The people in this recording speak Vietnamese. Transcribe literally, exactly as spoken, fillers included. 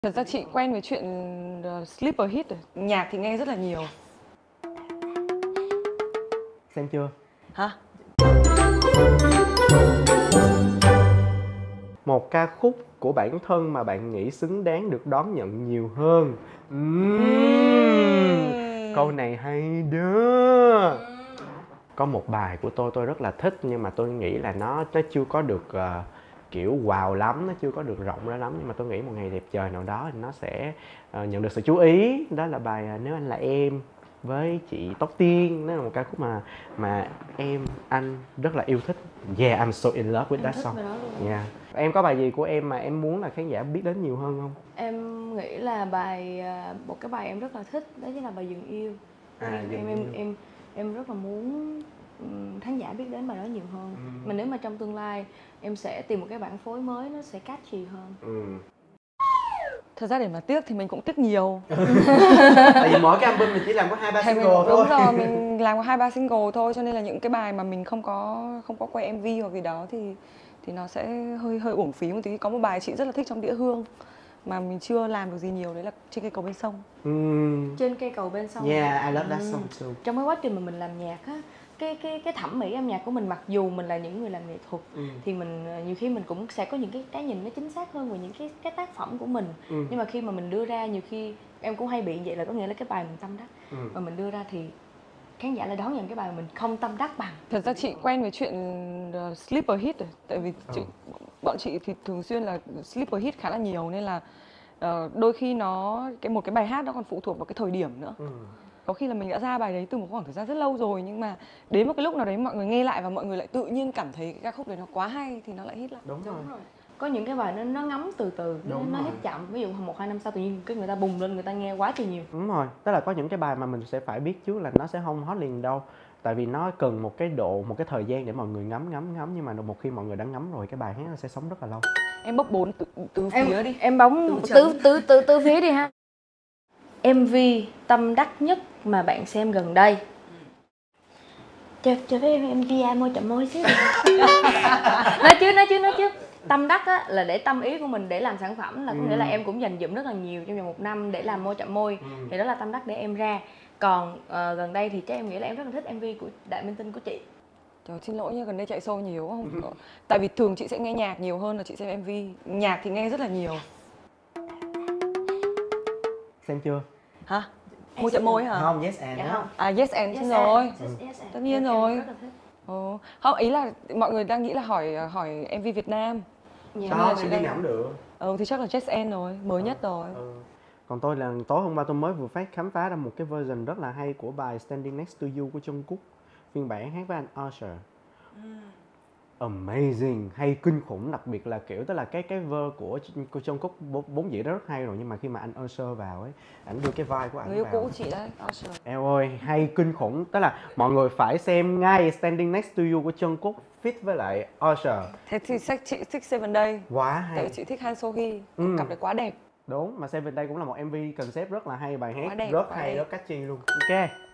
Thật ra chị quen với chuyện uh, sleeper hit rồi. Nhạc thì nghe rất là nhiều. Xem chưa? Hả? Một ca khúc của bản thân mà bạn nghĩ xứng đáng được đón nhận nhiều hơn. uhm, Uhm. Câu này hay đó. Có một bài của tôi tôi rất là thích, nhưng mà tôi nghĩ là nó nó chưa có được uh, kiểu wow lắm, nó chưa có được rộng ra lắm, nhưng mà tôi nghĩ một ngày đẹp trời nào đó thì nó sẽ uh, nhận được sự chú ý. Đó là bài uh, Nếu Anh Là Em với chị Tóc Tiên. Nó là một ca khúc mà mà em anh rất là yêu thích. Yeah, I'm so in love with em that thích song. bài đó luôn. Yeah. Em có bài gì của em mà em muốn là khán giả biết đến nhiều hơn không? Em nghĩ là bài một cái bài em rất là thích, đó chính là bài Dừng Yêu. À, em, Dừng em, Yêu. em em em rất là muốn khán giả biết đến bài đó nhiều hơn. Ừ. Mà nếu mà trong tương lai em sẽ tìm một cái bản phối mới, nó sẽ catchy hơn. Ừ. Thật ra để mà tiếc thì mình cũng tiếc nhiều. Tại vì mỗi cái album mình chỉ làm có hai ba Hay single mình, thôi. đúng rồi, mình làm có hai ba single thôi, cho nên là những cái bài mà mình không có không có quay em vê hoặc gì đó thì thì nó sẽ hơi hơi uổng phí một tí. Có một bài chị rất là thích trong Đĩa Hương mà mình chưa làm được gì nhiều, đấy là Trên Cây Cầu Bên Sông. Mm. Trên Cây Cầu Bên Sông. Yeah, I love that Ừ. song too. Trong cái quá trình mà mình làm nhạc á, cái cái cái thẩm mỹ âm nhạc của mình, mặc dù mình là những người làm nghệ thuật, Ừ. thì mình nhiều khi mình cũng sẽ có những cái cái nhìn nó chính xác hơn về những cái cái tác phẩm của mình. Ừ. Nhưng mà khi mà mình đưa ra, nhiều khi em cũng hay bị vậy, là có nghĩa là cái bài mình tâm đắc Ừ. mà mình đưa ra thì khán giả lại đón nhận cái bài mình không tâm đắc bằng. Thật ra chị quen với chuyện uh, sleeper hit rồi. Tại vì chị, Ừ. bọn chị thì thường xuyên là sleeper hit khá là nhiều, nên là uh, đôi khi nó cái một cái bài hát nó còn phụ thuộc vào cái thời điểm nữa. Ừ. Có khi là mình đã ra bài đấy từ một khoảng thời gian rất lâu rồi, nhưng mà đến một cái lúc nào đấy mọi người nghe lại và mọi người lại tự nhiên cảm thấy cái ca khúc đấy nó quá hay thì nó lại hit lại. Đúng rồi. Đúng rồi. Có những cái bài nó nó ngấm từ từ, nó, Đúng nó rồi. hit chậm. Ví dụ một hai năm sau tự nhiên cái người ta bùng lên, người ta nghe quá trời nhiều. Đúng rồi. Tức là có những cái bài mà mình sẽ phải biết trước là nó sẽ không hot liền đâu. Tại vì nó cần một cái độ, một cái thời gian để mọi người ngắm ngắm ngắm. Nhưng mà một khi mọi người đã ngắm rồi, cái bài hát nó sẽ sống rất là lâu. Em bốc bốn từ, từ Em phía đi. em bóng Từ tứ tứ tứ tứ phía đi ha. em vê tâm đắc nhất mà bạn xem gần đây. Cho cho phép em em vê môi chậm môi xíu. Nói chứ nói chứ nói chứ. Tâm đắc á, là để tâm ý của mình để làm sản phẩm, là có Ừ. nghĩa là em cũng dành dụm rất là nhiều trong vòng một năm để làm môi chậm môi. Ừ. Thì đó là tâm đắc để em ra. Còn uh, gần đây thì chắc em nghĩ là em rất là thích em vê của Đại Minh Tinh của chị. Trời, xin lỗi nha, gần đây chạy show nhiều không? Tại vì thường chị sẽ nghe nhạc nhiều hơn là chị xem em vê. Nhạc thì nghe rất là nhiều. Xem chưa? Hả? Môi chậm môi hả? Không, Yes and. Dạ đó. không. À, Yes and Yes xin and. rồi. Yes, yes and. Tất nhiên Em- rồi. em rất là thích. Ồ. Không, ý là mọi người đang nghĩ là hỏi hỏi em vê Việt Nam. Dạ. Cho nên là Đó, chị em đi đang- ngẫm được. Ừ thì chắc là Yes and rồi, mới nhất rồi. Ừ. Còn tôi là tối hôm qua tôi mới vừa phát khám phá ra một cái version rất là hay của bài Standing Next to You của Jungkook, phiên bản hát với anh Usher. Amazing, hay kinh khủng, đặc biệt là kiểu tức là cái cái verse của của Jungkook vốn vốn dĩ rất hay rồi, nhưng mà khi mà anh Usher vào ấy, ảnh đưa cái vai của ảnh Người yêu vào. cũ chị đấy, Usher. Eo ơi, hay kinh khủng, tức là mọi người phải xem ngay Standing Next to You của Jungkook fit với lại Usher. Thế thì chắc chị thích Seven Day. Quá Tại vì hay. chị thích Han So Hee, Ừ. cặp đấy quá đẹp. Đúng, mà Seven Day cũng là một em vê concept rất là hay, bài Quá hát đẹp, rất quá hay, đẹp. rất catchy luôn. Ok.